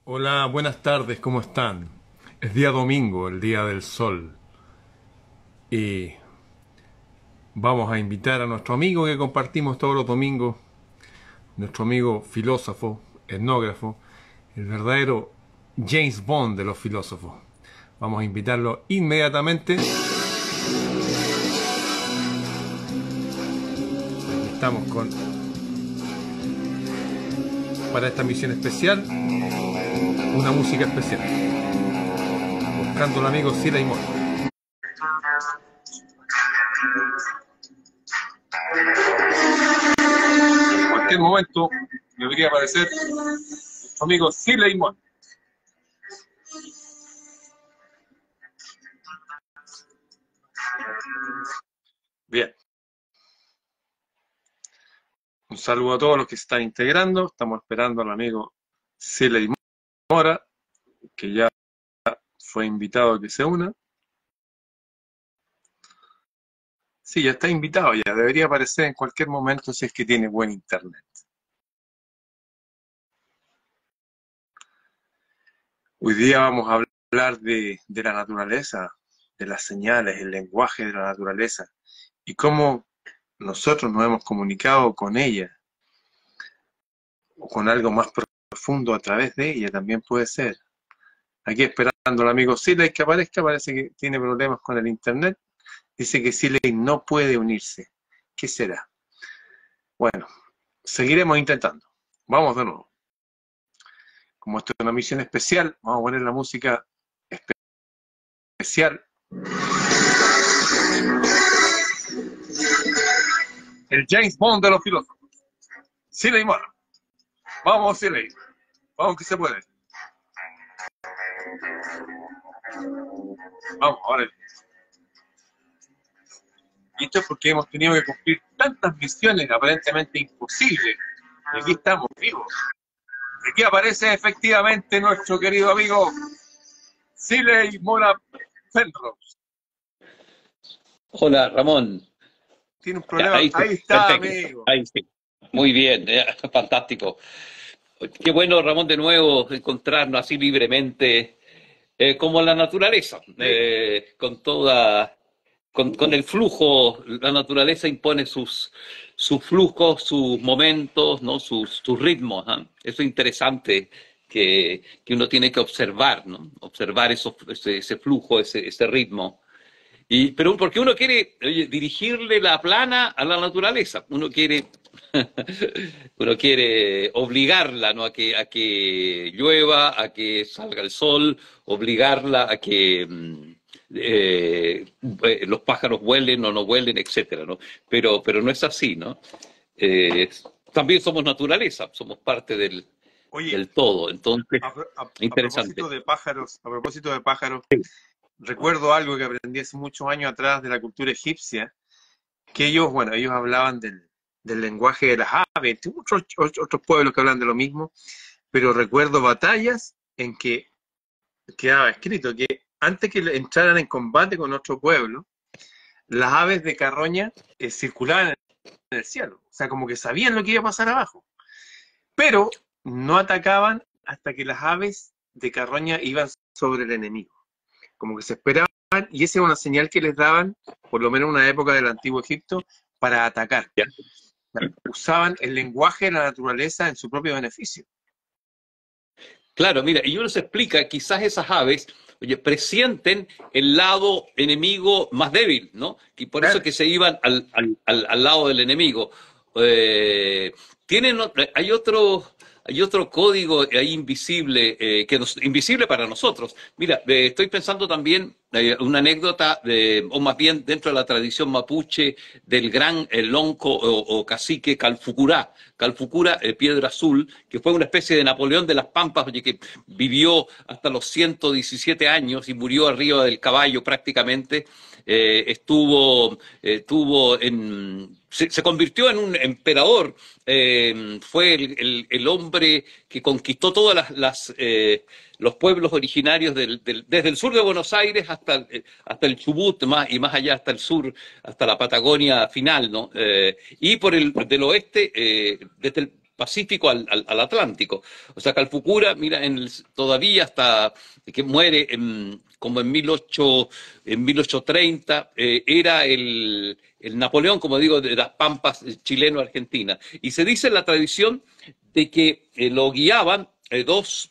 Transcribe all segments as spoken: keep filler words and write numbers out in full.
Hola, buenas tardes, ¿cómo están? Es día domingo, el día del sol, y vamos a invitar a nuestro amigo que compartimos todos los domingos, nuestro amigo filósofo, etnógrafo, el verdadero James Bond de los filósofos. Vamos a invitarlo inmediatamente. Aquí estamos con, para esta misión especial, una música especial, buscando al amigo Sila y Mora. En cualquier momento debería aparecer nuestro amigo Sila y Mora. Bien. Un saludo a todos los que se están integrando. Estamos esperando al amigo Sila y Mora, que ya fue invitado a que se una. Sí, ya está invitado, ya debería aparecer en cualquier momento si es que tiene buen internet. Hoy día vamos a hablar de, de la naturaleza, de las señales, el lenguaje de la naturaleza y cómo nosotros nos hemos comunicado con ella o con algo más profundo a través de ella, también puede ser. Aquí esperando al amigo Siley que aparezca, parece que tiene problemas con el internet. Dice que Siley no puede unirse. ¿Qué será? Bueno, seguiremos intentando. Vamos de nuevo. Como esto es una misión especial, vamos a poner la música especial. El James Bond de los filósofos. Siley Mora. Vamos, Siley. Vamos que se puede. Vamos, ahora. Y esto es porque hemos tenido que cumplir tantas misiones aparentemente imposibles. Y aquí estamos vivos. Y aquí aparece efectivamente nuestro querido amigo Siley Mora Penrose. Hola, Ramón. Tiene un problema. Ahí, Ahí está, perfecto. amigo. Ahí sí. Muy bien, eh, fantástico. Qué bueno, Ramón, de nuevo encontrarnos así libremente, eh, como la naturaleza, eh, con toda, con, con el flujo. La naturaleza impone sus, sus flujos, sus momentos, ¿no? Sus, sus ritmos, ¿eh? Eso es interesante que, que uno tiene que observar, ¿no? Observar esos, ese, ese flujo, ese, ese ritmo. Y, pero porque uno quiere, oye, dirigirle la plana a la naturaleza, uno quiere, uno quiere obligarla, ¿no? a que, a que llueva, a que salga el sol, obligarla a que mm, eh, eh, los pájaros vuelen o no vuelen, etcétera, ¿no? Pero, pero no es así, ¿no? Eh, también somos naturaleza, somos parte del, Oye, del todo, entonces, a, a, a interesante. propósito de pájaros, a propósito de pájaros, recuerdo algo que aprendí hace muchos años atrás de la cultura egipcia, que ellos, bueno, ellos hablaban del, del lenguaje de las aves, hay muchos otros pueblos que hablan de lo mismo, pero recuerdo batallas en que quedaba escrito que antes que entraran en combate con otro pueblo, las aves de carroña eh, circulaban en el cielo, o sea, como que sabían lo que iba a pasar abajo, pero no atacaban hasta que las aves de carroña iban sobre el enemigo, como que se esperaban, y esa era una señal que les daban, por lo menos en una época del antiguo Egipto, para atacar. ¿Ya? Usaban el lenguaje de la naturaleza en su propio beneficio. Claro, mira, y uno se explica, quizás esas aves, oye, presienten el lado enemigo más débil, ¿no? Y por eso Claro. que se iban al, al, al, al lado del enemigo. Eh, tienen, hay otro, hay otro código ahí invisible, eh, que nos, invisible para nosotros. Mira, eh, estoy pensando también eh, una anécdota, de, o más bien dentro de la tradición mapuche, del gran el lonco o, o cacique Calfucurá. Calfucura, eh, Piedra Azul, que fue una especie de Napoleón de las Pampas, oye, que vivió hasta los ciento diecisiete años y murió arriba del caballo prácticamente. Eh, estuvo, eh, tuvo en, se, se, convirtió en un emperador, eh, fue el, el, el, hombre que conquistó todas las, las eh, los pueblos originarios del, del, desde el sur de Buenos Aires hasta, hasta el Chubut más, y más allá hasta el sur, hasta la Patagonia final, ¿no? Eh, y por el del oeste, eh, desde el Pacífico al, al, al Atlántico. O sea, Calfucura, mira, en el, todavía hasta que muere en, como en, mil ochocientos, en mil ochocientos treinta, eh, era el, el Napoleón, como digo, de las pampas chileno-argentina. Y se dice en la tradición de que eh, lo guiaban eh, dos,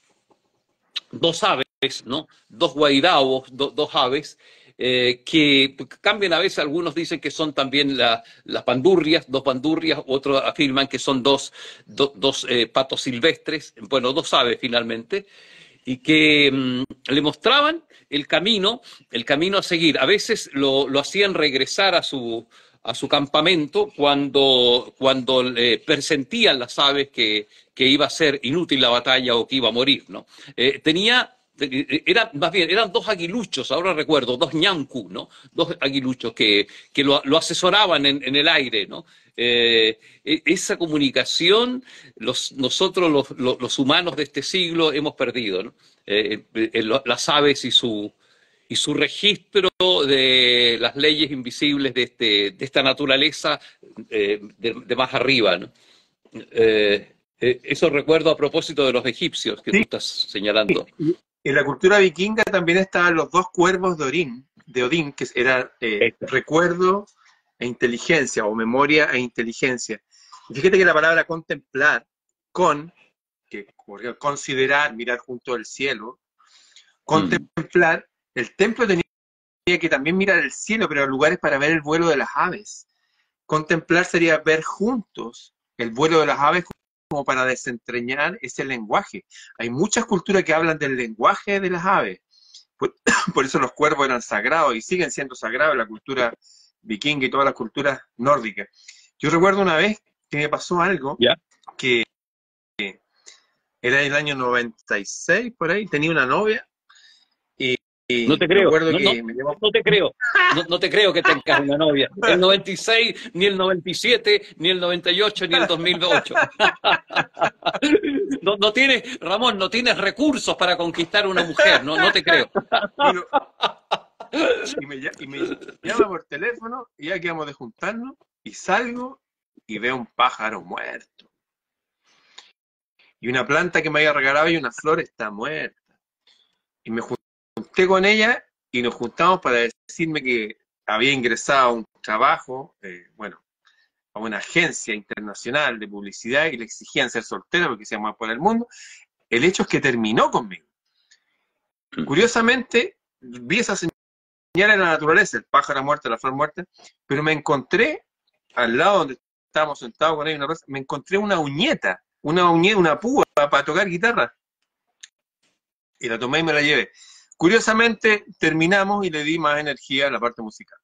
dos aves, ¿no? Dos guairabos, do, dos aves, eh, que cambian a veces, algunos dicen que son también la, las pandurrias, dos pandurrias, otros afirman que son dos, do, dos eh, patos silvestres, bueno, dos aves finalmente, y que mmm, le mostraban el camino, el camino a seguir. A veces lo, lo hacían regresar a su, a su campamento cuando, cuando eh, presentían las aves que, que iba a ser inútil la batalla o que iba a morir, ¿no? Eh, tenía Era, más bien, eran dos aguiluchos, ahora recuerdo, dos ñancu, ¿no? Dos aguiluchos que, que lo, lo asesoraban en, en el aire, ¿no? Eh, esa comunicación los, nosotros los, los, los humanos de este siglo hemos perdido, ¿no? Eh, eh, las aves y su, y su registro de las leyes invisibles de, este, de esta naturaleza eh, de, de más arriba, ¿no? Eh, eh, eso recuerdo a propósito de los egipcios que tú Sí, estás señalando. en la cultura vikinga también estaban los dos cuervos de Odín, de Odín que era eh, recuerdo e inteligencia, o memoria e inteligencia. Y fíjate que la palabra contemplar, con, que considerar, mirar junto al cielo, contemplar, mm. el templo tenía que también mirar el cielo, pero lugares para ver el vuelo de las aves. Contemplar sería ver juntos el vuelo de las aves como para desentrañar ese lenguaje. Hay muchas culturas que hablan del lenguaje de las aves. Por, por eso los cuervos eran sagrados y siguen siendo sagrados en la cultura vikinga y todas las culturas nórdicas. Yo recuerdo una vez que me pasó algo ¿Ya? que era el año noventa y seis, por ahí, tenía una novia y, y no te creo, recuerdo no, que no, me llevó... no te creo, no, no te creo que tengas una novia. El noventa y seis, ni el noventa y siete, ni el noventa y ocho, ni el dos mil ocho. No, no tienes, Ramón, no tienes recursos para conquistar una mujer, no, no te creo. Bueno, y, me, y me llama por teléfono y ya quedamos de juntarnos y salgo y veo un pájaro muerto. Y una planta que me había regalado y una flor está muerta. Y me junté con ella y nos juntamos para decirme que había ingresado a un trabajo, eh, bueno, a una agencia internacional de publicidad y le exigían ser soltera porque se llamaba por el mundo. El hecho es que terminó conmigo. Curiosamente, vi esa señal en la naturaleza, el pájaro muerto, la flor muerta, pero me encontré al lado donde estábamos sentados con ella, una rosa, me encontré una uñeta, una uñeta, una púa para tocar guitarra. Y la tomé y me la llevé. Curiosamente, terminamos y le di más energía a la parte musical.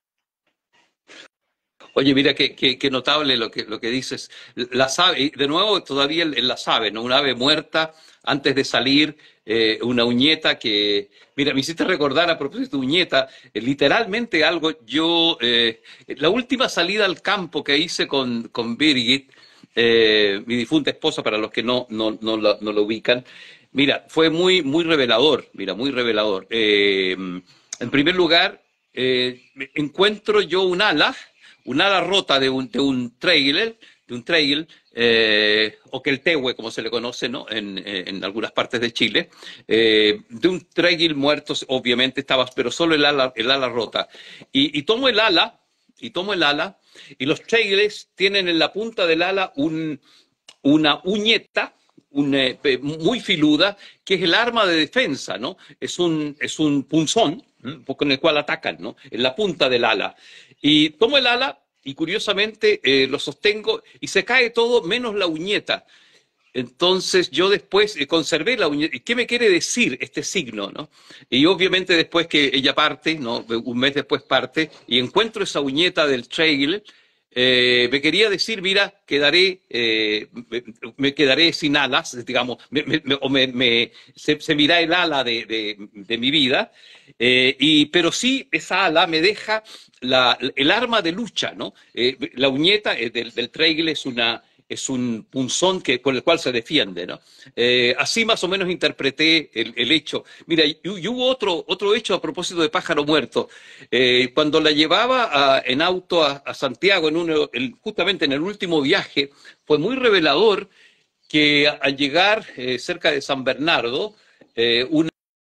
Oye, mira qué, qué, qué notable lo que, lo que dices. Las aves, de nuevo, todavía en las aves, ¿no? Una ave muerta antes de salir, eh, una uñeta que... Mira, me hiciste recordar a propósito de uñeta, eh, literalmente algo, yo... Eh, la última salida al campo que hice con, con Birgit, eh, mi difunta esposa, para los que no, no, no, lo, no lo ubican, mira, fue muy, muy revelador, mira, muy revelador. Eh, en primer lugar, eh, encuentro yo un ala, un ala rota de un, de un trailer, de un trail, eh, o que el tehue, como se le conoce, ¿no? en, en algunas partes de Chile, eh, de un trail muerto, obviamente estaba, pero solo el ala, el ala rota. Y, y tomo el ala, y tomo el ala, y los trailers tienen en la punta del ala un, una uñeta, un, eh, muy filuda, que es el arma de defensa, ¿no? Es un, es un punzón, ¿no? Con el cual atacan, ¿no? En la punta del ala. Y tomo el ala y curiosamente eh, lo sostengo y se cae todo menos la uñeta. Entonces yo después eh, conservé la uñeta. ¿Qué me quiere decir este signo, no? Y obviamente después que ella parte, ¿no? Un mes después parte, y encuentro esa uñeta del trail, eh, me quería decir, mira, quedaré, eh, me, me quedaré sin alas, digamos, me, me, o me, me, se, se mirá el ala de, de, de mi vida, eh, y, pero sí esa ala me deja la, el arma de lucha, ¿no? Eh, la uñeta eh, del, del trail es una... es un punzón que, con el cual se defiende, ¿no? Eh, así más o menos interpreté el, el hecho. Mira, y, y hubo otro, otro hecho a propósito de pájaro muerto. Eh, cuando la llevaba a, en auto a, a Santiago, en uno, el, justamente en el último viaje, fue muy revelador que al llegar eh, cerca de San Bernardo, eh, una,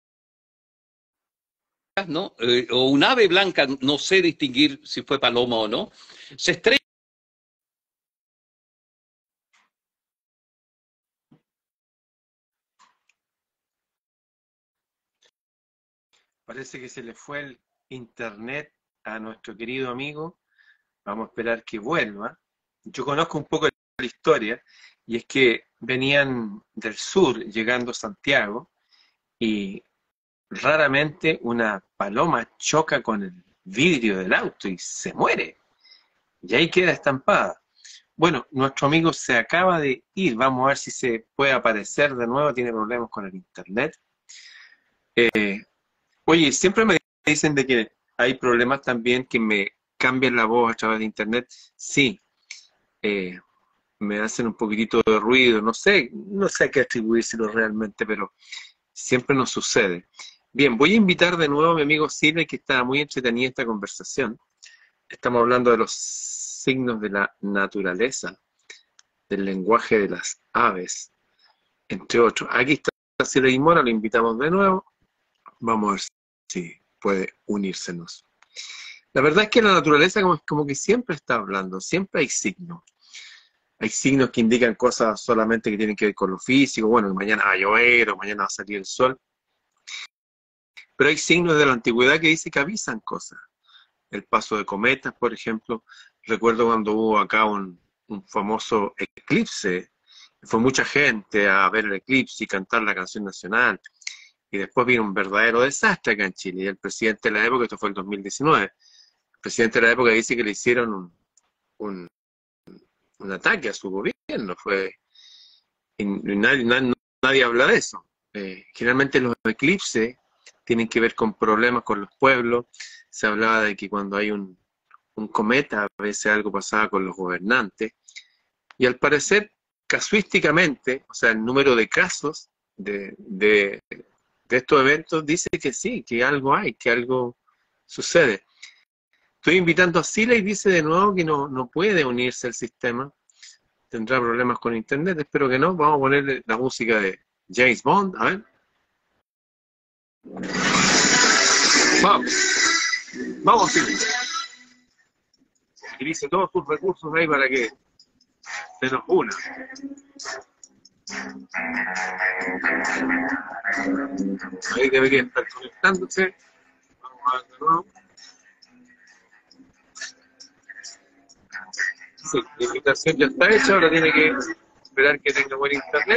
¿no? Eh, o un ave blanca, no sé distinguir si fue paloma o no, se estrella. Parece que se le fue el internet a nuestro querido amigo. Vamos a esperar que vuelva. Yo conozco un poco la historia, y es que venían del sur llegando a Santiago y raramente una paloma choca con el vidrio del auto y se muere. Y ahí queda estampada. Bueno, nuestro amigo se acaba de ir. Vamos a ver si se puede aparecer de nuevo. Tiene problemas con el internet. Eh, oye, siempre me dicen de que hay problemas también que me cambian la voz a través de internet. Sí, eh, me hacen un poquitito de ruido. No sé, no sé a qué atribuírselo realmente, pero siempre nos sucede. Bien, voy a invitar de nuevo a mi amigo Silvia, que está muy entretenida esta conversación. Estamos hablando de los signos de la naturaleza, del lenguaje de las aves, entre otros. Aquí está Silvia Mora, lo invitamos de nuevo. Vamos a ver si puede unírsenos. La verdad es que la naturaleza como, como que siempre está hablando, siempre hay signos. Hay signos que indican cosas solamente que tienen que ver con lo físico, bueno, que mañana va a llover o mañana va a salir el sol. Pero hay signos de la antigüedad que dicen que avisan cosas. El paso de cometas, por ejemplo. Recuerdo cuando hubo acá un, un famoso eclipse. Fue mucha gente a ver el eclipse y cantar la canción nacional. Y después vino un verdadero desastre acá en Chile. Y el presidente de la época, esto fue el dos mil diecinueve, el presidente de la época dice que le hicieron un, un, un ataque a su gobierno. Fue, y nadie, nadie, nadie habla de eso. Eh, generalmente los eclipses tienen que ver con problemas con los pueblos. Se hablaba de que cuando hay un, un cometa, a veces algo pasaba con los gobernantes. Y al parecer, casuísticamente, o sea, el número de casos de, de, de estos eventos dice que sí, que algo hay, que algo sucede. Estoy invitando a Sila y dice de nuevo que no, no puede unirse al sistema. Tendrá problemas con internet, espero que no. Vamos a ponerle la música de James Bond, a ver. Vamos, vamos, Sila. Utilice todos tus recursos ahí para que se nos una. Ahí debería estar conectándose. Vamos a ver de nuevo. Sí, la invitación ya está hecha, ahora tiene que esperar que tenga buen internet.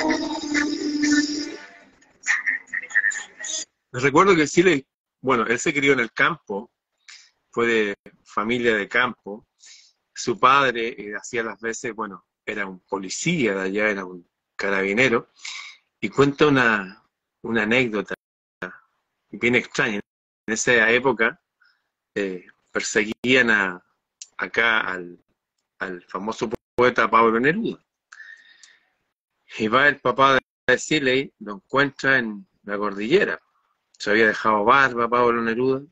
Les recuerdo que Chile, bueno, él se crió en el campo, fue de familia de campo. Su padre eh, hacía las veces, bueno, era un policía de allá, era un carabinero, y cuenta una, una anécdota bien extraña. En esa época eh, perseguían a, acá al, al famoso poeta Pablo Neruda. Y va el papá de Siley, lo encuentra en la cordillera. Se había dejado barba Pablo Neruda.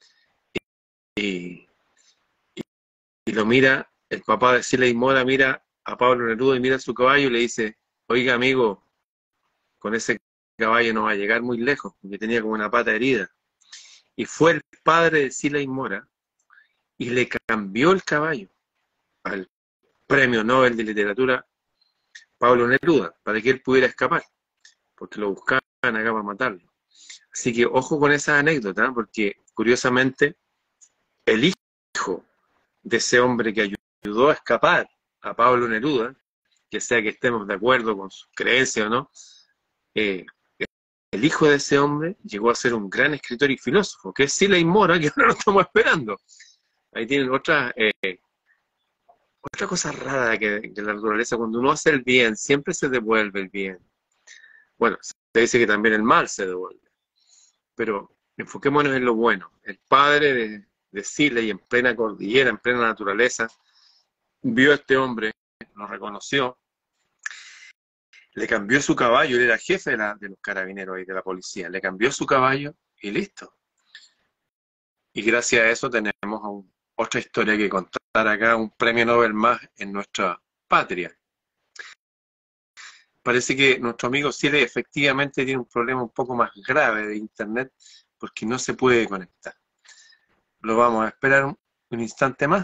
Y, y, y lo mira, el papá de Siley Mora mira a Pablo Neruda y mira su caballo y le dice, oiga amigo, con ese caballo no va a llegar muy lejos, porque tenía como una pata herida. Y fue el padre de Siley Mora y le cambió el caballo al premio Nobel de Literatura Pablo Neruda, para que él pudiera escapar, porque lo buscaban acá para matarlo. Así que ojo con esa anécdota, porque curiosamente el hijo de ese hombre que ayudó a escapar a Pablo Neruda, que sea que estemos de acuerdo con sus creencias o no, eh, el hijo de ese hombre llegó a ser un gran escritor y filósofo, que es Siley Mora, que ahora lo estamos esperando. Ahí tienen otra, eh, otra cosa rara que, que la naturaleza, cuando uno hace el bien, siempre se devuelve el bien. Bueno, se dice que también el mal se devuelve. Pero enfoquémonos en lo bueno. El padre de, de Siley, en plena cordillera, en plena naturaleza, vio a este hombre, lo reconoció, le cambió su caballo, él era jefe de, la, de los carabineros y de la policía, le cambió su caballo y listo. Y gracias a eso tenemos un, otra historia que contar acá, un premio Nobel más en nuestra patria. parece que nuestro amigo Ciele efectivamente tiene un problema un poco más grave de internet porque no se puede conectar. Lo vamos a esperar un, un instante más.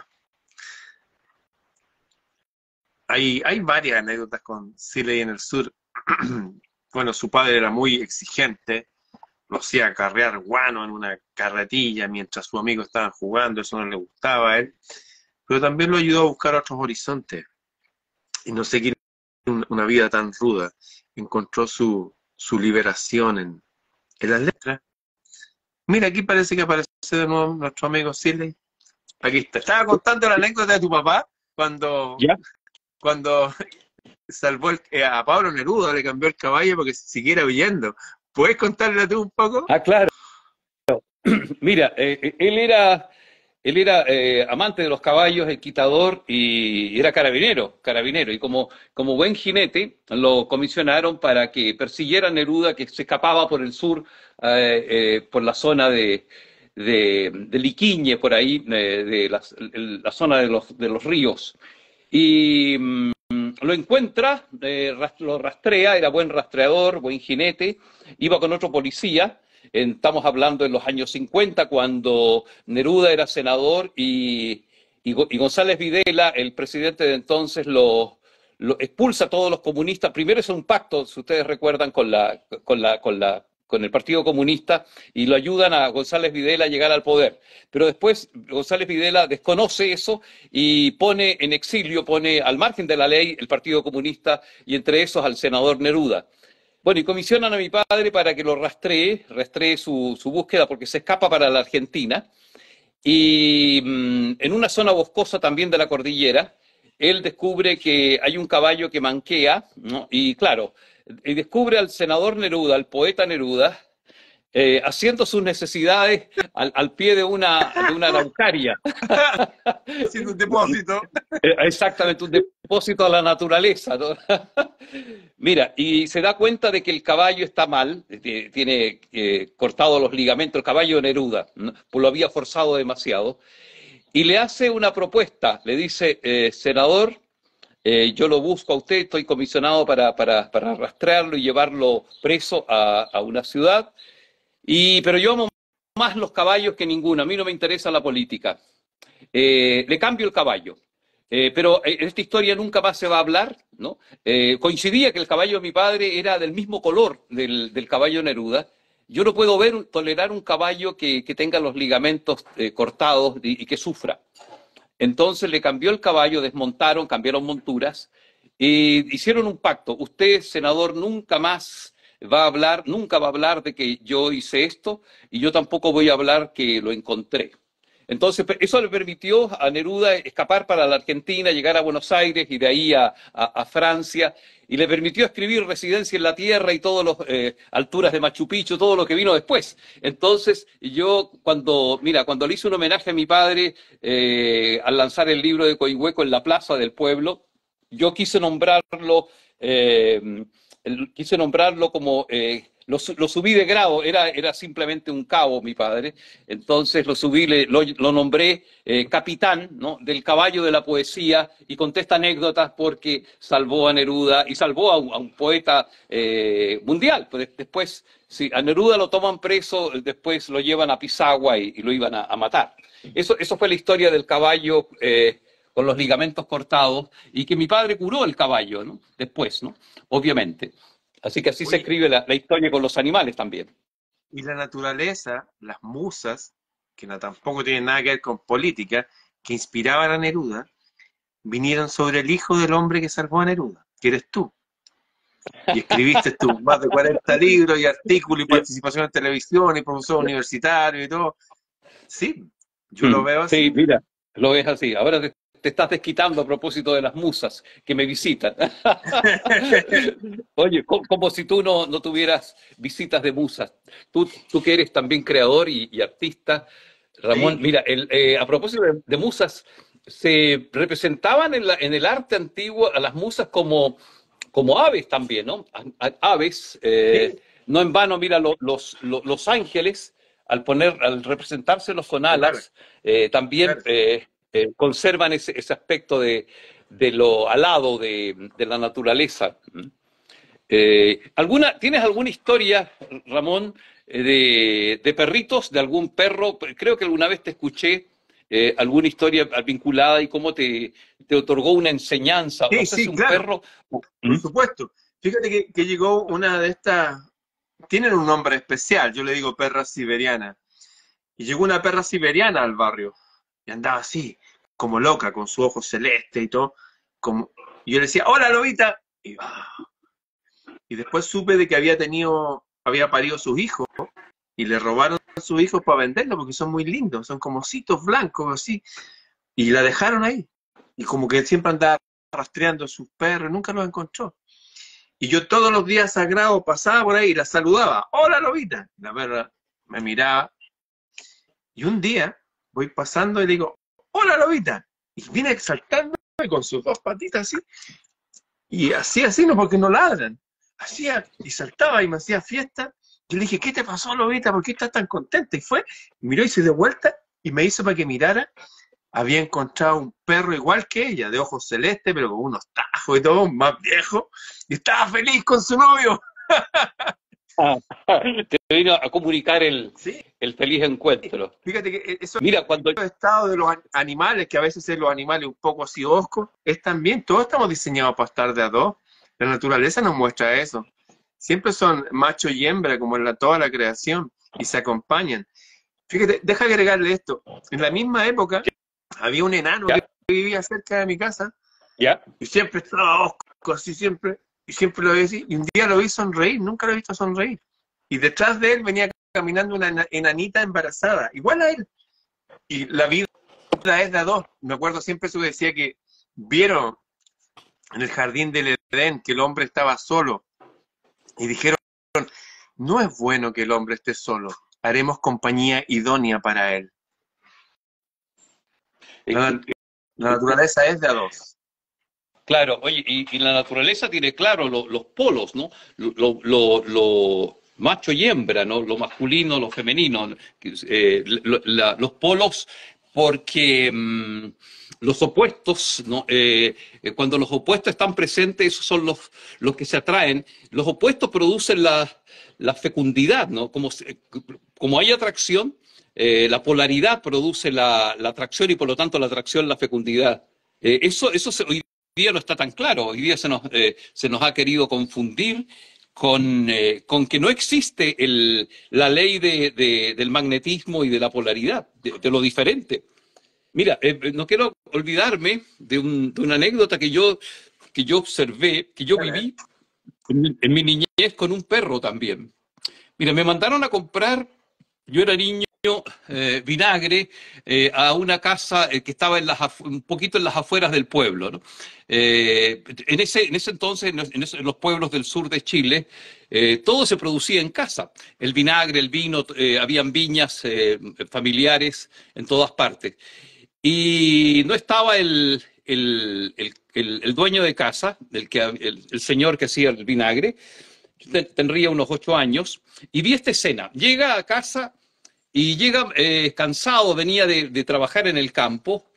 Hay, hay varias anécdotas con Ciele en el sur. Bueno, su padre era muy exigente, lo hacía carrear guano en una carretilla mientras sus amigos estaban jugando, eso no le gustaba a él, pero también lo ayudó a buscar otros horizontes y no seguir una vida tan ruda. Encontró su, su liberación en, en las letras. Mira, aquí parece que aparece de nuevo nuestro amigo Siley. Aquí está. Estaba contando la anécdota de tu papá cuando, ¿Ya? cuando salvó el, eh, a Pablo Neruda, le cambió el caballo porque siguiera huyendo. ¿Puedes contarle tú un poco? Ah, claro. Mira, eh, él era, él era eh, amante de los caballos, equitador y era carabinero, carabinero. Y como, como buen jinete, lo comisionaron para que persiguiera a Neruda, que se escapaba por el sur, eh, eh, por la zona de, de, de Liquiñe, por ahí, eh, de la, la zona de los, de los ríos. Y mm, lo encuentra, eh, lo rastrea, era buen rastreador, buen jinete, iba con otro policía. Estamos hablando en los años cincuenta, cuando Neruda era senador y, y, y González Videla, el presidente de entonces, lo, lo expulsa a todos los comunistas. Primero es un pacto, si ustedes recuerdan, con, la, con, la, con, la, con el Partido Comunista, y lo ayudan a González Videla a llegar al poder. Pero después González Videla desconoce eso y pone en exilio, pone al margen de la ley el Partido Comunista y entre esos al senador Neruda. Bueno, y comisionan a mi padre para que lo rastree, rastree su, su búsqueda porque se escapa para la Argentina. Y mmm, en una zona boscosa también de la cordillera, él descubre que hay un caballo que manquea, ¿no? Y claro, y descubre al senador Neruda, al poeta Neruda, eh, haciendo sus necesidades al, al pie de una, de una araucaria. Haciendo un depósito. Exactamente, un depósito a la naturaleza, ¿no? Mira, y se da cuenta de que el caballo está mal, tiene eh, cortado los ligamentos, el caballo Neruda, ¿no? Pues lo había forzado demasiado, y le hace una propuesta, le dice, eh, senador, eh, yo lo busco a usted, estoy comisionado para, para, para rastrearlo y llevarlo preso a, a una ciudad, y, pero yo amo más los caballos que ninguno, a mí no me interesa la política. Eh, le cambio el caballo. Eh, pero esta historia nunca más se va a hablar, ¿no? Eh, coincidía que el caballo de mi padre era del mismo color del, del caballo Neruda. Yo no puedo ver, tolerar un caballo que, que tenga los ligamentos eh, cortados y, y que sufra. Entonces le cambió el caballo, desmontaron, cambiaron monturas y hicieron un pacto. Usted, senador, nunca más va a hablar, nunca va a hablar de que yo hice esto y yo tampoco voy a hablar que lo encontré. Entonces, eso le permitió a Neruda escapar para la Argentina, llegar a Buenos Aires y de ahí a, a, a Francia, y le permitió escribir Residencia en la Tierra y todas las eh, alturas de Machu Picchu, todo lo que vino después. Entonces, yo cuando, mira, cuando le hice un homenaje a mi padre eh, al lanzar el libro de Coihueco en la Plaza del Pueblo, yo quise nombrarlo, eh, quise nombrarlo como... Eh, Lo, lo subí de grado, era, era simplemente un cabo mi padre, entonces lo subí, le, lo, lo nombré eh, capitán, ¿no?, del caballo de la poesía, y conté esta anécdota porque salvó a Neruda y salvó a un, a un poeta eh, mundial. Pues después, sí, a Neruda lo toman preso, después lo llevan a Pisagua y, y lo iban a, a matar. Eso, eso fue la historia del caballo eh, con los ligamentos cortados, y que mi padre curó el caballo, ¿no?, después, ¿no?, obviamente. Así que así Oye, se escribe la, la historia con los animales también. y la naturaleza, las musas, que no, tampoco tienen nada que ver con política, que inspiraban a Neruda, vinieron sobre el hijo del hombre que salvó a Neruda, que eres tú. Y escribiste tus más de cuarenta libros y artículos y participación en televisión y profesor universitario y todo. Sí, yo lo veo Sí, así. mira, lo ves así. Ahora te, te estás desquitando a propósito de las musas que me visitan. Oye, como, como si tú no, no tuvieras visitas de musas. Tú, tú que eres también creador y, y artista, Ramón, Sí, mira, el, eh, a propósito de, de musas, se representaban en, la, en el arte antiguo a las musas como, como aves también, ¿no? A- a- aves, eh, sí, no en vano, mira, lo- los, lo- los ángeles, al poner, al representárselos con claro, alas, eh, también claro. eh, eh, conservan ese, ese aspecto de, de lo alado de, de la naturaleza. Eh, ¿alguna, ¿tienes alguna historia, Ramón, eh, de, de perritos, de algún perro? Creo que alguna vez te escuché eh, alguna historia vinculada y cómo te, te otorgó una enseñanza. No Sí, sé si sí, un claro, perro. por ¿Mm? supuesto. Fíjate que, que llegó una de estas, tienen un nombre especial, yo le digo perra siberiana. Y llegó una perra siberiana al barrio y andaba así, como loca, con su ojo celeste y todo. Como... Y yo le decía, hola, lobita. Y, ah, y después supe de que había tenido, había parido sus hijos y le robaron a sus hijos para venderlos porque son muy lindos, son como ositos blancos así. Y la dejaron ahí. Y como que siempre andaba rastreando a sus perros, nunca los encontró. Y yo todos los días sagrados pasaba por ahí y la saludaba. Hola, lobita. La perra me miraba. Y un día voy pasando y le digo, hola, lobita. Y viene exaltándome con sus dos patitas así. Y así, así, no porque no ladran. Hacía y saltaba y me hacía fiesta. Yo le dije, ¿qué te pasó, lobita? ¿Por qué estás tan contenta? Y fue, miró y se dio vuelta y me hizo para que mirara. Había encontrado un perro igual que ella, de ojos celestes, pero con unos tajos y todo, más viejo. Y estaba feliz con su novio. Ah, te vino a comunicar el, Sí, el feliz encuentro. fíjate que eso Mira, cuando. estado de los animales, que a veces es los animales un poco así oscos, es también, todos estamos diseñados para estar de a dos. La naturaleza nos muestra eso. Siempre son macho y hembra, como en la, toda la creación, y se acompañan. Fíjate, deja agregarle esto. En la misma época, había un enano que ¿Ya? vivía cerca de mi casa, ¿Ya? y siempre estaba osco, así siempre, y siempre lo veía así, y un día lo vi sonreír, nunca lo he visto sonreír. Y detrás de él venía caminando una enanita embarazada, igual a él. Y la vida es de a dos. Me acuerdo siempre eso decía que vieron en el jardín del Edén que el hombre estaba solo y dijeron, no es bueno que el hombre esté solo, haremos compañía idónea para él. Eh, La, la naturaleza es de a dos. Claro, oye, y, y la naturaleza tiene claro lo- los polos, ¿no? Lo, lo- lo macho y hembra, ¿no? Lo masculino, lo femenino, que, eh, lo- la- los polos, porque mm, los opuestos, ¿no? Eh, eh, cuando los opuestos están presentes, esos son los, los que se atraen. Los opuestos producen la, la fecundidad, ¿no? Como, se- como hay atracción, eh, la polaridad produce la, la atracción y por lo tanto la atracción la fecundidad. Eh, eso, eso se, hoy día no está tan claro. Hoy día se nos, eh, se nos ha querido confundir con, eh, con que no existe el, la ley de, de, del magnetismo y de la polaridad, de, de lo diferente. Mira, eh, no quiero olvidarme de, un, de, una anécdota que yo, que yo observé, que yo viví en mi, en mi niñez con un perro también. Mira, me mandaron a comprar, yo era niño, eh, vinagre eh, a una casa eh, que estaba en las, un poquito en las afueras del pueblo, ¿no? Eh, en, ese, en ese entonces, en, ese, en, los pueblos del sur de Chile, eh, todo se producía en casa. El vinagre, el vino, eh, habían viñas eh, familiares en todas partes. Y no estaba el, el, el, el, el dueño de casa, el, que, el, el señor que hacía el vinagre. Yo tendría unos ocho años, y vi esta escena. Llega a casa y llega eh, cansado, venía de, de, trabajar en el campo,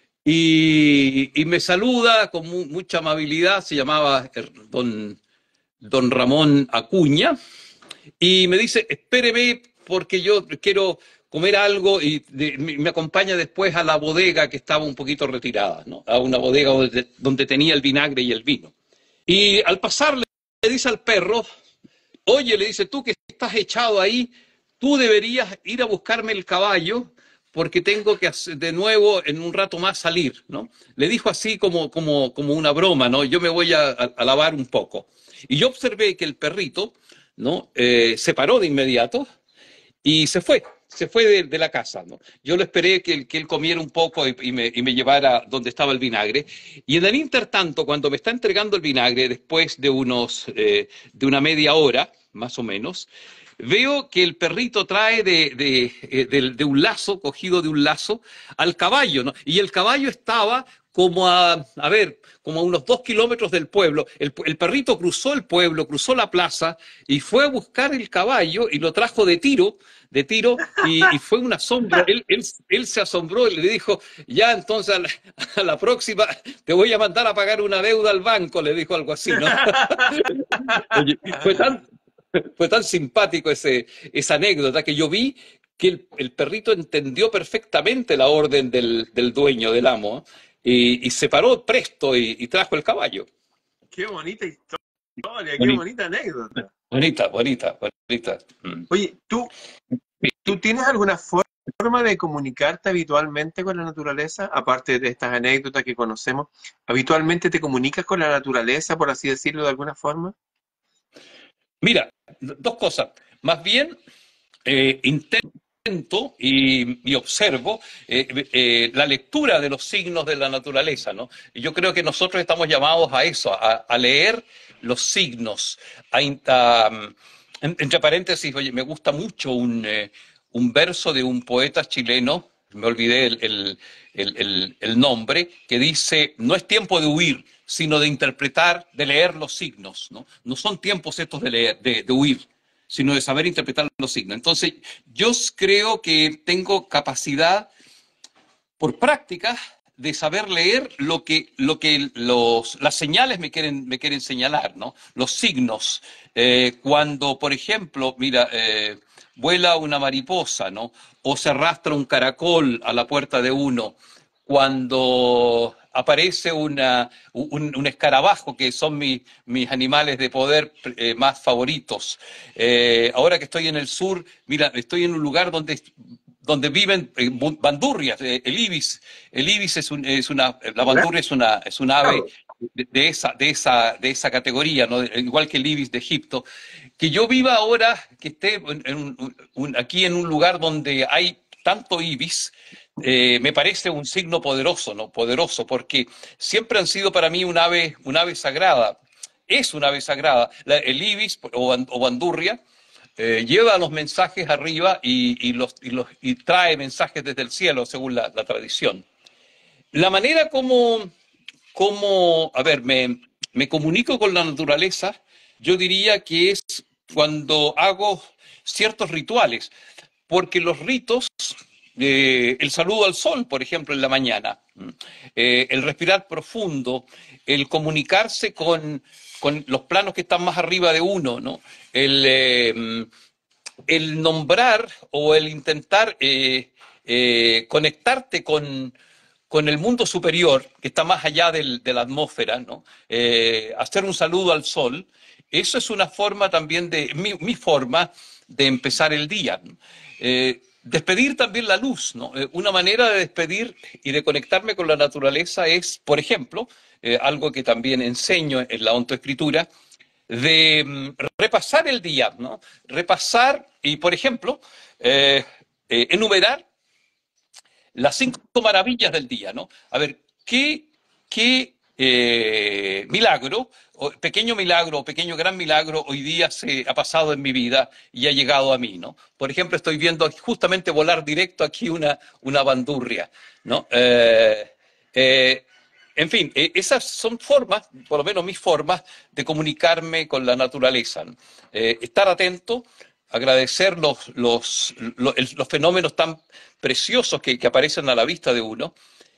y, y me saluda con mu mucha amabilidad, se llamaba don, don Ramón Acuña, y me dice, espéreme porque yo quiero comer algo, y de, me acompaña después a la bodega que estaba un poquito retirada, ¿no? A una bodega donde, donde tenía el vinagre y el vino. Y al pasar le dice al perro, oye, le dice, tú que estás echado ahí, tú deberías ir a buscarme el caballo porque tengo que hacer, de nuevo en un rato más salir, ¿no? Le dijo así como, como, como una broma, ¿no? Yo me voy a, a, a lavar un poco. Y yo observé que el perrito, ¿no? Eh, se paró de inmediato y se fue, se fue de, de la casa, ¿no? Yo lo esperé que, que él comiera un poco y, y, me, y me llevara donde estaba el vinagre. Y en el intertanto, cuando me está entregando el vinagre, después de, unos, eh, de una media hora, más o menos, veo que el perrito trae de, de, de, de un lazo, cogido de un lazo, al caballo, ¿no? Y el caballo estaba como a, a ver, como a unos dos kilómetros del pueblo. El, el perrito cruzó el pueblo, cruzó la plaza y fue a buscar el caballo y lo trajo de tiro, de tiro, y, y fue un asombro. Él, él, él se asombró y le dijo, ya entonces a la, a la próxima te voy a mandar a pagar una deuda al banco, le dijo algo así, ¿no? Oye, fue tan, fue tan simpático ese, esa anécdota que yo vi que el, el perrito entendió perfectamente la orden del, del dueño, del amo, y, y se paró presto y, y trajo el caballo. Qué bonita historia, qué Bonita, bonita anécdota. bonita, bonita. bonita. Mm. Oye, ¿tú, ¿tú tienes alguna forma de comunicarte habitualmente con la naturaleza? Aparte de estas anécdotas que conocemos, ¿habitualmente te comunicas con la naturaleza, por así decirlo de alguna forma? Mira, dos cosas. Más bien, eh, intento y, y observo eh, eh, la lectura de los signos de la naturaleza, ¿no? Y yo creo que nosotros estamos llamados a eso, a, a leer los signos. A, a, en, entre paréntesis, oye, me gusta mucho un, eh, un verso de un poeta chileno, me olvidé el, el, el, el, el nombre, que dice, no es tiempo de huir, sino de interpretar, de leer los signos, ¿no? No son tiempos estos de, leer, de, de huir, sino de saber interpretar los signos. Entonces, yo creo que tengo capacidad, por práctica, de saber leer lo que, lo que los, las señales me quieren, me quieren señalar, ¿no? Los signos. Eh, cuando, por ejemplo, mira, eh, vuela una mariposa, ¿no? O se arrastra un caracol a la puerta de uno. Cuando aparece una, un, un, escarabajo, que son mi, mis animales de poder eh, más favoritos. Eh, ahora que estoy en el sur, mira, estoy en un lugar donde, donde viven eh, bandurrias, eh, el ibis. El ibis es, un, es una, la bandurria es una, es una ave de, de, esa, de, esa, de esa categoría, ¿no? Igual que el ibis de Egipto. Que yo viva ahora, que esté en, en un, un, aquí en un lugar donde hay tanto ibis, Eh, me parece un signo poderoso, ¿no? Poderoso, porque siempre han sido para mí un ave, un ave sagrada. Es una ave sagrada. La, el ibis o, o bandurria eh, lleva los mensajes arriba y, y, los, y, los, y trae mensajes desde el cielo, según la, la tradición. La manera como, como a ver, me, me comunico con la naturaleza, yo diría que es cuando hago ciertos rituales, porque los ritos, eh, el saludo al sol, por ejemplo, en la mañana, eh, el respirar profundo, el comunicarse con, con, los planos que están más arriba de uno, ¿no? El, eh, el nombrar o el intentar eh, eh, conectarte con, con el mundo superior, que está más allá del, de la atmósfera, ¿no? Eh, hacer un saludo al sol, eso es una forma también de, mi, mi forma de empezar el día. Eh, despedir también la luz, ¿no? Eh, una manera de despedir y de conectarme con la naturaleza es, por ejemplo, eh, algo que también enseño en la ontoescritura, de mm, repasar el día, ¿no? Repasar y, por ejemplo, eh, eh, enumerar las cinco maravillas del día, ¿no? A ver, ¿qué, qué eh, milagro, o pequeño milagro o pequeño gran milagro hoy día se ha pasado en mi vida y ha llegado a mí, ¿no? Por ejemplo, estoy viendo justamente volar directo aquí una, una bandurria, ¿no? Eh, eh, en fin, eh, esas son formas, por lo menos mis formas, de comunicarme con la naturaleza, ¿no? Eh, estar atento, agradecer los, los, los, los fenómenos tan preciosos que, que, aparecen a la vista de uno.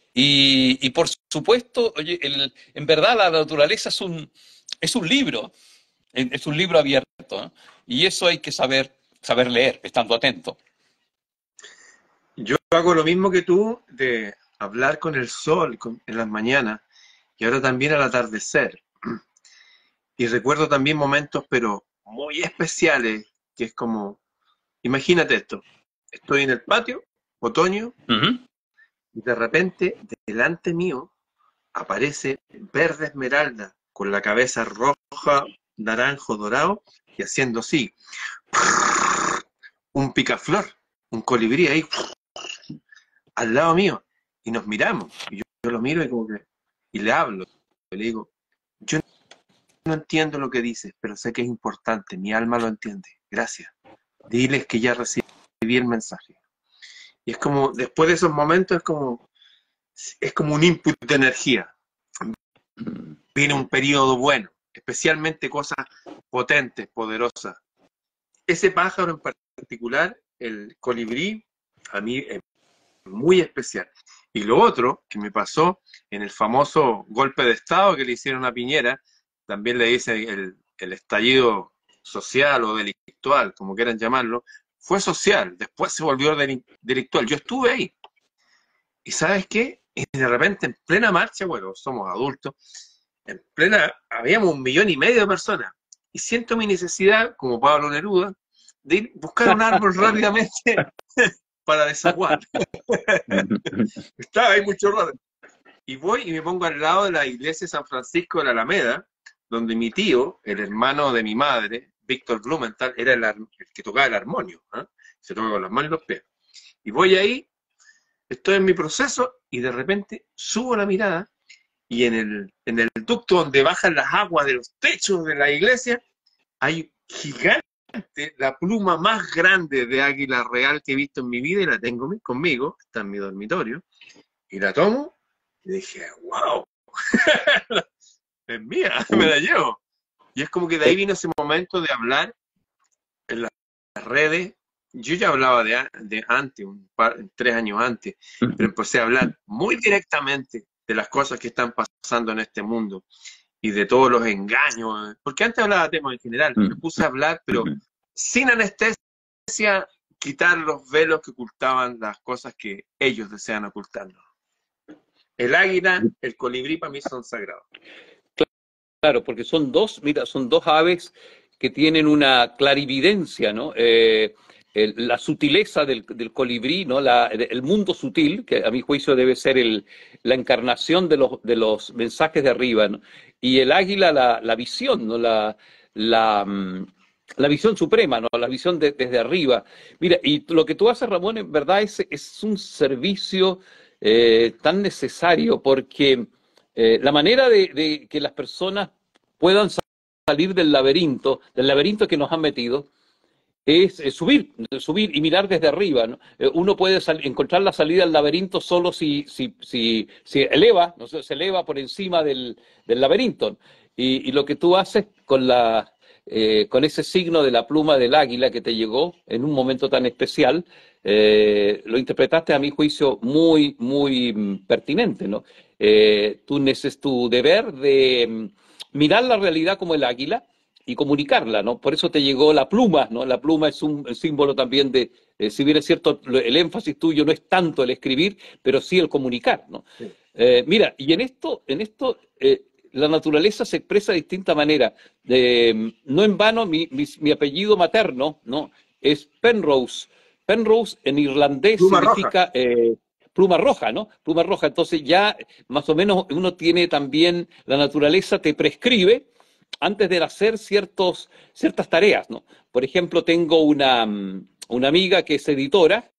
Y, y por supuesto, oye, el, en verdad la naturaleza es un, es un libro, es un libro abierto, ¿eh? Y eso hay que saber, saber leer, estando atento. Yo hago lo mismo que tú, de hablar con el sol con, en las mañanas y ahora también al atardecer. Y recuerdo también momentos, pero muy especiales, que es como, imagínate esto, estoy en el patio, otoño, Uh-huh. y de repente, delante mío, aparece verde esmeralda, con la cabeza roja, naranjo, dorado, y haciendo así, un picaflor, un colibrí ahí, al lado mío, y nos miramos, y yo, yo lo miro y como que, y le hablo, y le digo, yo no entiendo lo que dices, pero sé que es importante, mi alma lo entiende, gracias, diles que ya recibí el mensaje. Y es como, después de esos momentos, es como, es como un input de energía. Viene un periodo bueno, especialmente cosas potentes, poderosas. Ese pájaro en particular, el colibrí, a mí es muy especial. Y lo otro que me pasó en el famoso golpe de Estado que le hicieron a Piñera, también le dicen el, el estallido social o delictual, como quieran llamarlo, fue social, después se volvió delictual. Yo estuve ahí. ¿Y sabes qué? Y de repente, en plena marcha, bueno, somos adultos, en plena, habíamos un millón y medio de personas. Y siento mi necesidad, como Pablo Neruda, de ir buscar un árbol rápidamente para desaguar. Estaba ahí mucho rato. Y voy y me pongo al lado de la iglesia de San Francisco de la Alameda, donde mi tío, el hermano de mi madre, Víctor Blumenthal, era el, el que tocaba el armonio. ¿eh? Se toca con las manos y los pies. Y voy ahí, estoy en mi proceso, y de repente subo la mirada, y en el, en el ducto donde bajan las aguas de los techos de la iglesia, hay gigante, la pluma más grande de águila real que he visto en mi vida, y la tengo conmigo, está en mi dormitorio, y la tomo, y dije, wow, es mía, me la llevo. Y es como que de ahí vino ese momento de hablar en las redes. Yo ya hablaba de, de antes, un par, tres años antes, pero empecé a hablar muy directamente de las cosas que están pasando en este mundo y de todos los engaños, porque antes hablaba de temas en general, me puse a hablar, pero sin anestesia, quitar los velos que ocultaban las cosas que ellos desean ocultarnos. El águila, el colibrí para mí son sagrados. Claro, porque son dos, mira, son dos aves que tienen una clarividencia, ¿no? Eh, el, la sutileza del, del colibrí, ¿no? La, el mundo sutil, que a mi juicio debe ser el, la encarnación de los, de los mensajes de arriba, ¿no? Y el águila, la, la visión, ¿no? La, la, la visión suprema, ¿no? La visión de, desde arriba. Mira, y lo que tú haces, Ramón, en verdad es, es un servicio eh, tan necesario, porque eh, la manera de, de que las personas puedan salir del laberinto, del laberinto que nos han metido, es, es subir, subir y mirar desde arriba, ¿no? Eh, uno puede encontrar la salida al laberinto solo si, si, si, si eleva, ¿no? Se eleva por encima del, del laberinto, ¿no? Y, y lo que tú haces con, la, eh, con ese signo de la pluma del águila que te llegó en un momento tan especial, eh, lo interpretaste a mi juicio muy, muy pertinente, ¿no? Eh, tú neces tu deber de mirar la realidad como el águila y comunicarla, ¿no? Por eso te llegó la pluma, ¿no? La pluma es un símbolo también de, eh, si bien es cierto, el énfasis tuyo no es tanto el escribir, pero sí el comunicar, ¿no? Sí. Eh, mira, y en esto, en esto eh, la naturaleza se expresa de distinta manera. Eh, no en vano, mi, mi, mi apellido materno, ¿no? Es Penrose. Penrose en irlandés pluma significa... Roja. Eh, pluma roja, ¿no? Pluma roja. Entonces ya más o menos uno tiene también, la naturaleza te prescribe antes de hacer ciertos, ciertas tareas, ¿no? Por ejemplo, tengo una, una amiga que es editora.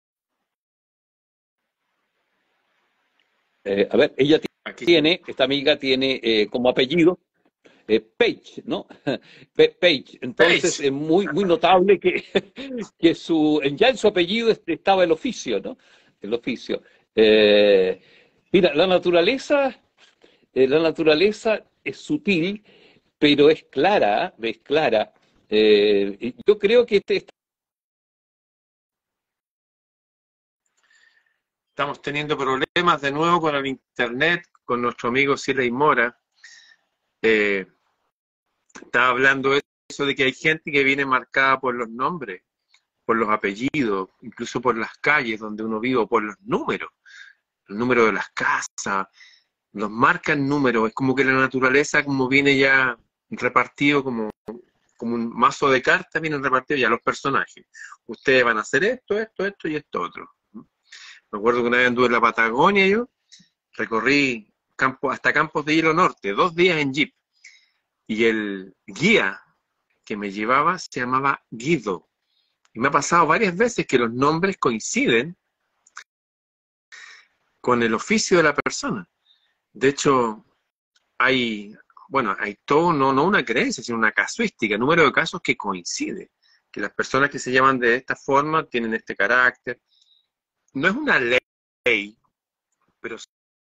Eh, a ver, ella tiene, esta amiga tiene eh, como apellido eh, Page, ¿no? Page. Entonces Page. Es muy, muy notable que, que su, ya en su apellido estaba el oficio, ¿no? El oficio. Eh, mira, la naturaleza, eh, la naturaleza es sutil, pero es clara, es clara. Eh, yo creo que este... Estamos teniendo problemas de nuevo con el internet, con nuestro amigo Siley Mora. Eh, estaba hablando de eso de que hay gente que viene marcada por los nombres, por los apellidos, incluso por las calles donde uno vive, por los números, el número de las casas, los marcan números. Es como que la naturaleza, como viene ya repartido como, como un mazo de cartas, vienen repartidos ya los personajes. Ustedes van a hacer esto, esto, esto y esto otro. Me acuerdo que una vez anduve en la Patagonia, yo recorrí campo, hasta Campos de Hielo Norte, dos días en jeep, y el guía que me llevaba se llamaba Guido, y me ha pasado varias veces que los nombres coinciden con el oficio de la persona. De hecho, hay, bueno, hay todo, no, no una creencia, sino una casuística, número de casos que coincide, que las personas que se llaman de esta forma tienen este carácter. No es una ley, pero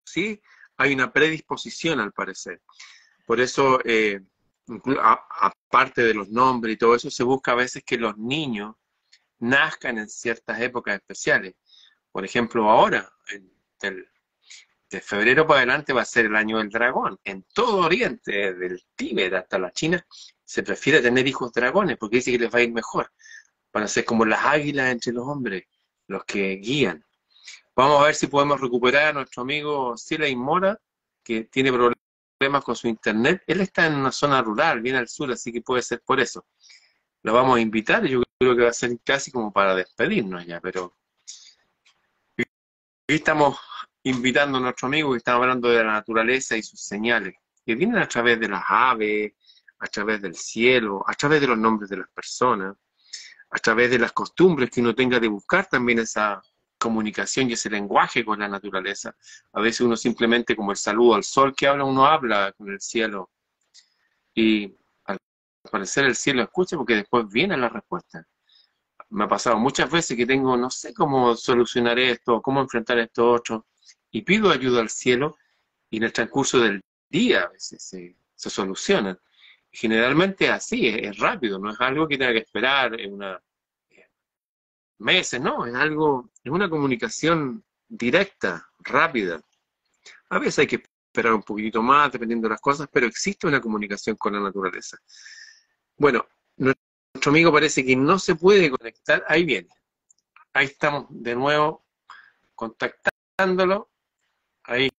sí hay una predisposición al parecer. Por eso, eh, aparte de los nombres y todo eso, se busca a veces que los niños nazcan en ciertas épocas especiales. Por ejemplo, ahora, en, del, de febrero para adelante va a ser el año del dragón. En todo Oriente, desde el Tíbet hasta la China, se prefiere tener hijos dragones porque dice que les va a ir mejor. Van a ser como las águilas entre los hombres, los que guían. Vamos a ver si podemos recuperar a nuestro amigo Siley Mora, que tiene problemas con su internet. Él está en una zona rural, bien al sur, así que puede ser por eso. Lo vamos a invitar, yo creo que va a ser casi como para despedirnos ya, pero hoy estamos invitando a nuestro amigo que estamos hablando de la naturaleza y sus señales, que vienen a través de las aves, a través del cielo, a través de los nombres de las personas, a través de las costumbres que uno tenga de buscar también esa comunicación y ese lenguaje con la naturaleza. A veces uno simplemente, como el saludo al sol que habla, uno habla con el cielo y al parecer el cielo escucha porque después viene la respuesta. Me ha pasado muchas veces que tengo, no sé cómo solucionar esto, cómo enfrentar esto otro, y pido ayuda al cielo y en el transcurso del día a veces se, se solucionan. Generalmente así, es, es rápido, no es algo que tenga que esperar en una meses, no, es algo, es una comunicación directa, rápida. A veces hay que esperar un poquitito más, dependiendo de las cosas, pero existe una comunicación con la naturaleza. Bueno, nuestro amigo parece que no se puede conectar, ahí viene. Ahí estamos de nuevo contactándolo. Ahí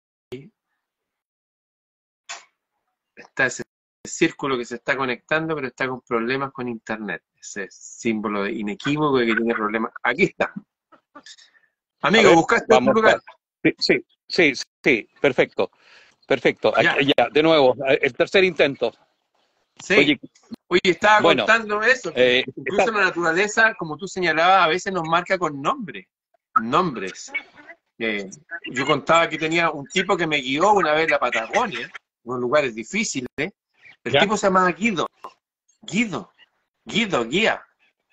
está ese círculo que se está conectando, pero está con problemas con internet. Ese símbolo de inequívoco de que tiene problemas. Aquí está. Amigo, ver, ¿buscaste otro lugar? Sí, sí, sí, sí, perfecto. Perfecto. Ya. Aquí, ya, de nuevo, el tercer intento. Sí. Oye, Oye, estaba bueno, contando eso, que eh, incluso está... la naturaleza, como tú señalabas, a veces nos marca con nombres, nombres. Eh, yo contaba que tenía un tipo que me guió una vez en la Patagonia, en unos lugares difíciles. El ¿Ya? tipo se llamaba Guido, Guido, Guido, guía.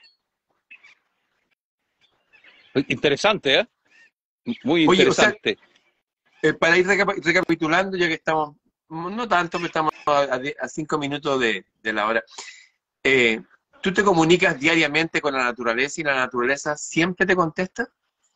Interesante, ¿eh? Muy Oye, o sea, interesante. eh, para ir recap recapitulando, ya que estamos, no tanto, pero estamos a, a, a cinco minutos de, de la hora. Eh, ¿Tú te comunicas diariamente con la naturaleza y la naturaleza siempre te contesta?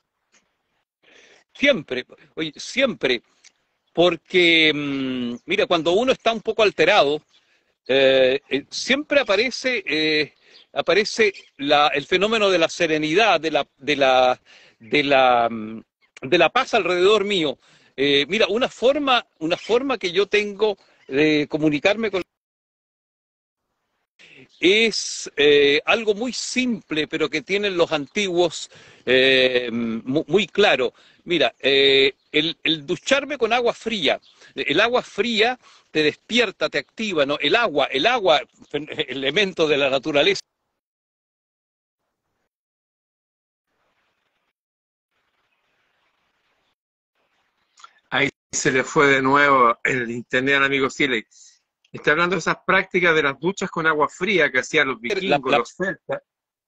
Siempre, oye, siempre. Porque, mmm, mira, cuando uno está un poco alterado, eh, eh, siempre aparece, eh, aparece la, el fenómeno de la serenidad, de la, de la, de la, mm, de la paz alrededor mío. Eh, mira, una forma, una forma que yo tengo de comunicarme con es eh, algo muy simple, pero que tienen los antiguos eh, muy, muy claro. Mira, eh, el, el ducharme con agua fría, el agua fría te despierta, te activa, ¿no? El agua, el agua, elemento de la naturaleza. Ahí se le fue de nuevo el internet al amigo Siley. Está hablando de esas prácticas de las duchas con agua fría que hacían los La, vikingos, la, los celtas.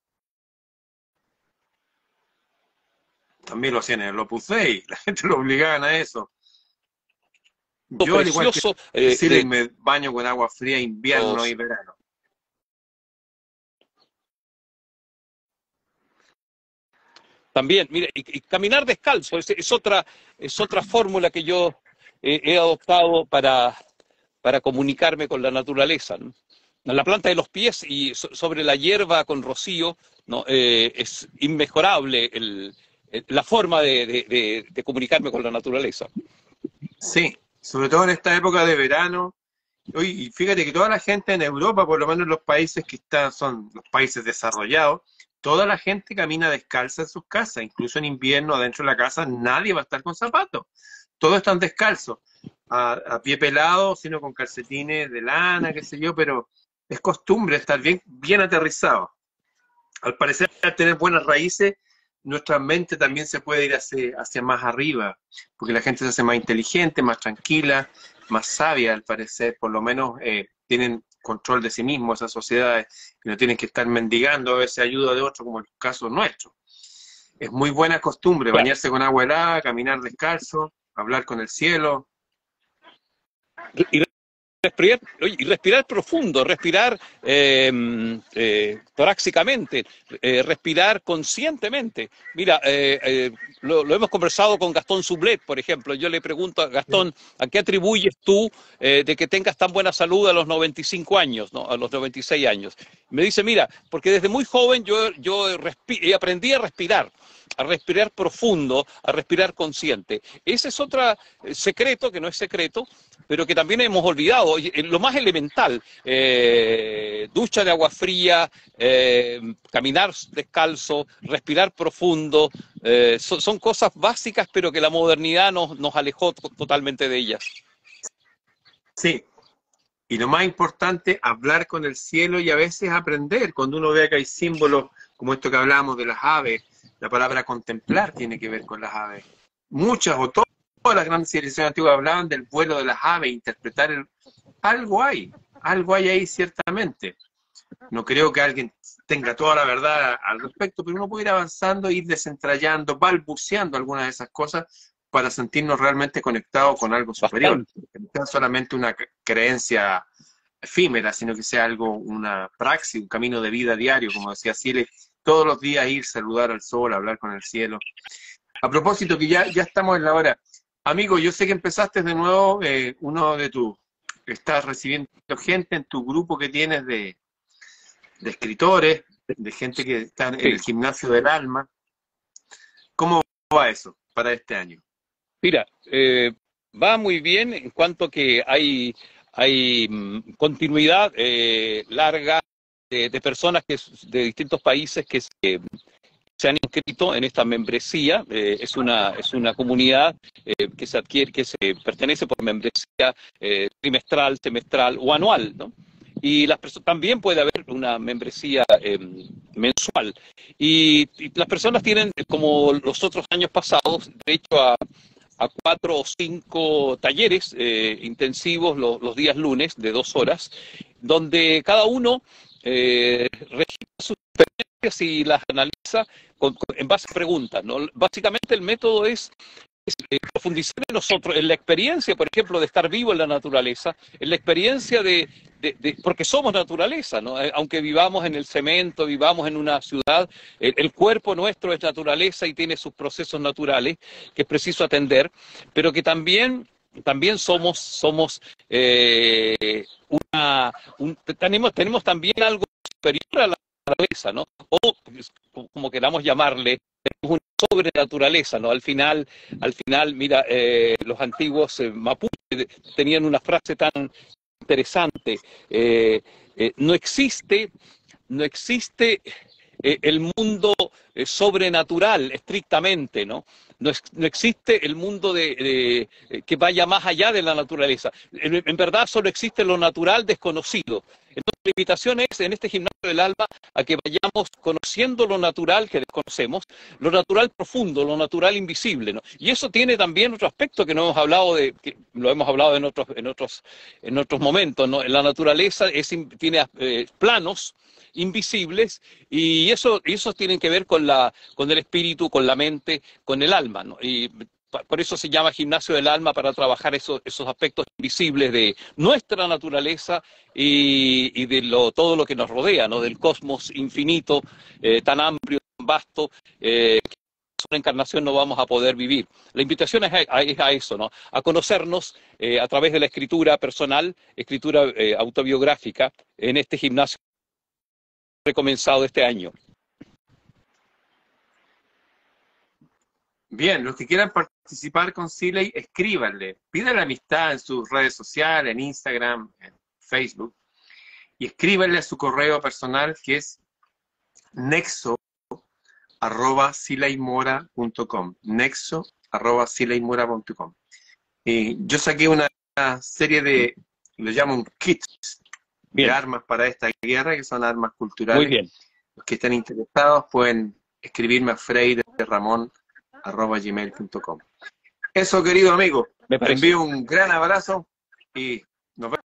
También lo hacían en el Opus Dei, la gente lo obligaban a eso. Yo, al igual que precioso eh, Siley, de me baño con agua fría invierno y los, verano. también, mire, y, y caminar descalzo es, es otra, es otra fórmula que yo eh, he adoptado para, para comunicarme con la naturaleza, ¿no? La planta de los pies y so, sobre la hierba con rocío, ¿no? Eh, es inmejorable el, el, la forma de, de, de, de comunicarme con la naturaleza. Sí, sobre todo en esta época de verano. Oye, y fíjate que toda la gente en Europa, por lo menos en los países que están, son los países desarrollados, toda la gente camina descalza en sus casas, incluso en invierno adentro de la casa nadie va a estar con zapatos, todos están descalzos, a, a pie pelado, sino con calcetines de lana, qué sé yo, pero es costumbre estar bien, bien aterrizado. Al parecer, al tener buenas raíces, nuestra mente también se puede ir hacia, hacia más arriba, porque la gente se hace más inteligente, más tranquila, más sabia, al parecer, por lo menos eh, tienen control de sí mismos esas sociedades, y no tienen que estar mendigando a veces ayuda de otro, como el caso nuestro. Es muy buena costumbre Claro. bañarse con agua helada, caminar descalzo, hablar con el cielo. Y respirar, oye, y respirar profundo, respirar eh, eh, torácicamente, eh, respirar conscientemente. Mira, eh, eh, lo, lo hemos conversado con Gastón Sublet, por ejemplo. Yo le pregunto a Gastón, ¿a qué atribuyes tú eh, de que tengas tan buena salud a los noventa y cinco años, ¿no? A los noventa y seis años? Me dice, mira, porque desde muy joven yo, yo aprendí a respirar, a respirar profundo, a respirar consciente. Ese es otro secreto, que no es secreto, pero que también hemos olvidado. Lo más elemental, eh, ducha de agua fría, eh, caminar descalzo, respirar profundo, eh, son, son cosas básicas, pero que la modernidad nos, nos alejó totalmente de ellas. Sí, y lo más importante, hablar con el cielo y a veces aprender. Cuando uno ve que hay símbolos como esto que hablamos de las aves, la palabra contemplar tiene que ver con las aves. Muchas o todas las grandes civilizaciones antiguas hablaban del vuelo de las aves, interpretar el... algo hay, algo hay ahí ciertamente. No creo que alguien tenga toda la verdad al respecto, pero uno puede ir avanzando, ir desentrañando, balbuceando algunas de esas cosas para sentirnos realmente conectados con algo superior. Que no sea solamente una creencia efímera, sino que sea algo, una praxis, un camino de vida diario, como decía Siles, todos los días ir, saludar al sol, hablar con el cielo. A propósito, que ya, ya estamos en la hora. Amigo, yo sé que empezaste de nuevo, eh, uno de tus, estás recibiendo gente en tu grupo que tienes de, de escritores, de gente que está en el gimnasio del alma. ¿Cómo va eso para este año? Mira, eh, va muy bien en cuanto que hay, hay mm, continuidad eh, larga de, de personas que, de distintos países que se, se han inscrito en esta membresía. Eh, es, una, es una comunidad eh, que se adquiere, que se pertenece por membresía eh, trimestral, semestral o anual, ¿no? Y las personas, también puede haber una membresía eh, mensual. Y, y las personas tienen, como los otros años pasados, derecho a a cuatro o cinco talleres eh, intensivos los, los días lunes de dos horas, donde cada uno eh, registra sus experiencias y las analiza con, con, en base a preguntas, ¿no? Básicamente el método es, es eh, profundizar en nosotros, en la experiencia, por ejemplo, de estar vivo en la naturaleza, en la experiencia de, de, de porque somos naturaleza, ¿no? Eh, aunque vivamos en el cemento, vivamos en una ciudad, el, el cuerpo nuestro es naturaleza y tiene sus procesos naturales que es preciso atender, pero que también también somos somos eh, una un, tenemos tenemos también algo superior a la naturaleza, ¿no? O como queramos llamarle, una sobrenaturaleza, ¿no? Al final, al final, mira, eh, los antiguos eh, mapuches tenían una frase tan interesante: eh, eh, no existe, no existe eh, el mundo eh, sobrenatural estrictamente, ¿no? No, es, no existe el mundo de, de, de, que vaya más allá de la naturaleza. En, en verdad solo existe lo natural desconocido. Entonces la invitación es, en este gimnasio del alma, a que vayamos conociendo lo natural que desconocemos, lo natural profundo, lo natural invisible, ¿no? Y eso tiene también otro aspecto que no hemos hablado de, que lo hemos hablado en otros, en otros, en otros momentos, ¿no? La naturaleza es, tiene eh, planos invisibles, y eso, eso tiene que ver con, la, con el espíritu, con la mente, con el alma, ¿no? Y por eso se llama gimnasio del alma, para trabajar esos, esos aspectos invisibles de nuestra naturaleza y, y de lo, todo lo que nos rodea, ¿no? Del cosmos infinito, eh, tan amplio, tan vasto, eh, que en una encarnación no vamos a poder vivir. La invitación es a, es a eso, ¿no? A conocernos eh, a través de la escritura personal, escritura eh, autobiográfica, en este gimnasio recomenzado este año. Bien, los que quieran participar con Siley, escríbanle, pídanle amistad en sus redes sociales, en Instagram, en Facebook, y escríbanle a su correo personal, que es nexo arroba sileymora punto com, nexo arroba sileymora punto com. Y yo saqué una serie de, lo llamo un kit de armas para esta guerra, que son armas culturales. Muy bien. Los que estén interesados pueden escribirme a freire ramón arroba gmail punto com. Eso, querido amigo, te envío un gran abrazo y nos vemos.